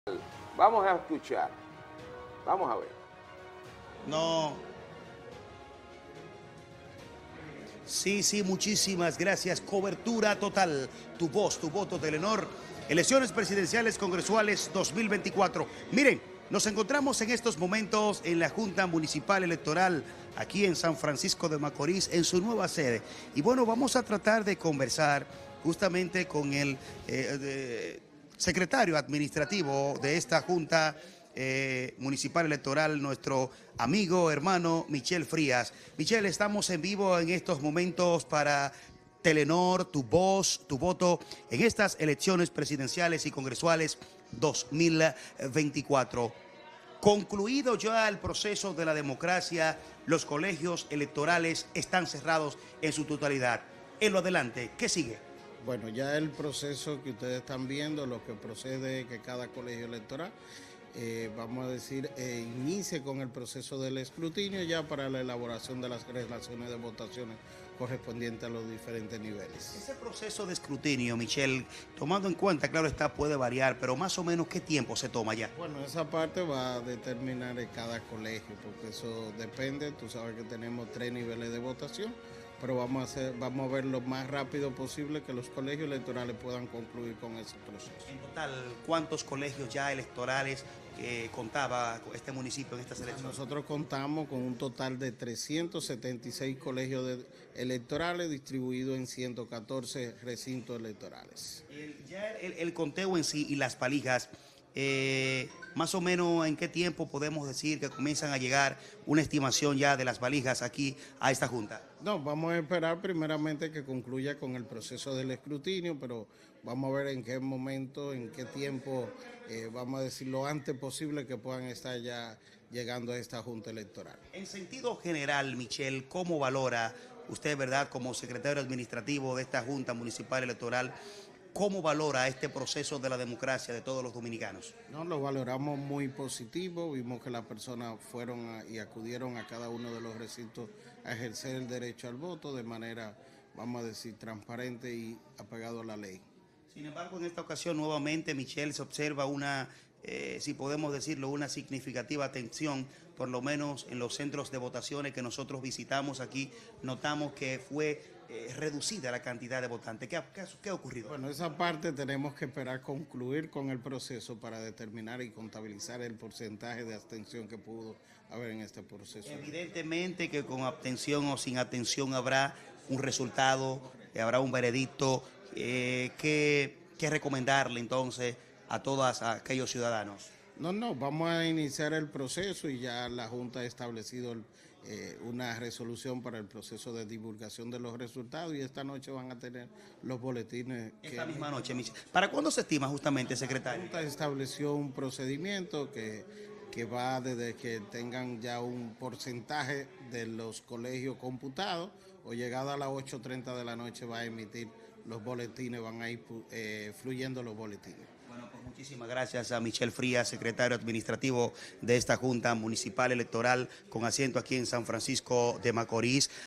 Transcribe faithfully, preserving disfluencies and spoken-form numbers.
Vamos a escuchar. Vamos a ver. No. Sí, sí, muchísimas gracias. Cobertura total. Tu voz, tu voto, Telenor. Elecciones presidenciales congresuales dos mil veinticuatro. Miren, nos encontramos en estos momentos en la Junta Municipal Electoral aquí en San Francisco de Macorís, en su nueva sede. Y bueno, vamos a tratar de conversar justamente con el eh, de, secretario administrativo de esta Junta Eh, municipal electoral, nuestro amigo, hermano Michel Frías. Michel, estamos en vivo en estos momentos para Telenor, tu voz, tu voto en estas elecciones presidenciales y congresuales dos mil veinticuatro. Concluido ya el proceso de la democracia, los colegios electorales están cerrados en su totalidad. En lo adelante, ¿qué sigue? Bueno, ya el proceso que ustedes están viendo, lo que procede que cada colegio electoral, eh, vamos a decir, eh, inicie con el proceso del escrutinio ya para la elaboración de las relaciones de votaciones correspondientes a los diferentes niveles. Ese proceso de escrutinio, Michel, tomando en cuenta, claro está, puede variar, pero más o menos, ¿qué tiempo se toma ya? Bueno, esa parte va a determinar en cada colegio, porque eso depende, tú sabes que tenemos tres niveles de votación, pero vamos a, hacer, vamos a ver lo más rápido posible que los colegios electorales puedan concluir con ese proceso. En total, ¿cuántos colegios ya electorales eh, contaba este municipio en estas elecciones? Nosotros contamos con un total de trescientos setenta y seis colegios de, electorales distribuidos en ciento catorce recintos electorales. El, ya el, el conteo en sí y las valijas, eh, más o menos en qué tiempo podemos decir que comienzan a llegar una estimación ya de las valijas aquí a esta Junta. No, vamos a esperar primeramente que concluya con el proceso del escrutinio, pero vamos a ver en qué momento, en qué tiempo, eh, vamos a decir lo antes posible que puedan estar ya llegando a esta Junta Electoral. En sentido general, Michel, ¿cómo valora usted, verdad, como secretario administrativo de esta Junta Municipal Electoral, cómo valora este proceso de la democracia de todos los dominicanos? No, lo valoramos muy positivo, vimos que las personas fueron a, y acudieron a cada uno de los recintos a ejercer el derecho al voto de manera, vamos a decir, transparente y apegado a la ley. Sin embargo, en esta ocasión nuevamente, Michel, se observa una, eh, si podemos decirlo, una significativa atención, por lo menos en los centros de votaciones que nosotros visitamos aquí, notamos que fue eh, reducida la cantidad de votantes. ¿Qué, qué, qué ha ocurrido? Bueno, esa parte tenemos que esperar concluir con el proceso para determinar y contabilizar el porcentaje de abstención que pudo haber en este proceso. Evidentemente que con abstención o sin abstención habrá un resultado, habrá un veredicto. Eh, ¿qué, ¿Qué recomendarle entonces a todos aquellos ciudadanos? No, no, vamos a iniciar el proceso y ya la Junta ha establecido el, eh, una resolución para el proceso de divulgación de los resultados y esta noche van a tener los boletines. Esta que, misma noche, Michel. ¿Para cuándo se estima justamente, secretario? La Junta estableció un procedimiento que, que va desde que tengan ya un porcentaje de los colegios computados o llegada a las ocho treinta de la noche va a emitir los boletines, van a ir eh, fluyendo los boletines. Bueno, pues muchísimas gracias a Michel Frías, secretario administrativo de esta Junta Municipal Electoral con asiento aquí en San Francisco de Macorís.